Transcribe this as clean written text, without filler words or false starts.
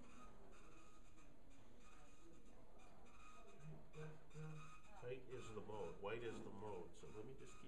Height is the mode. White is the mode. So let me just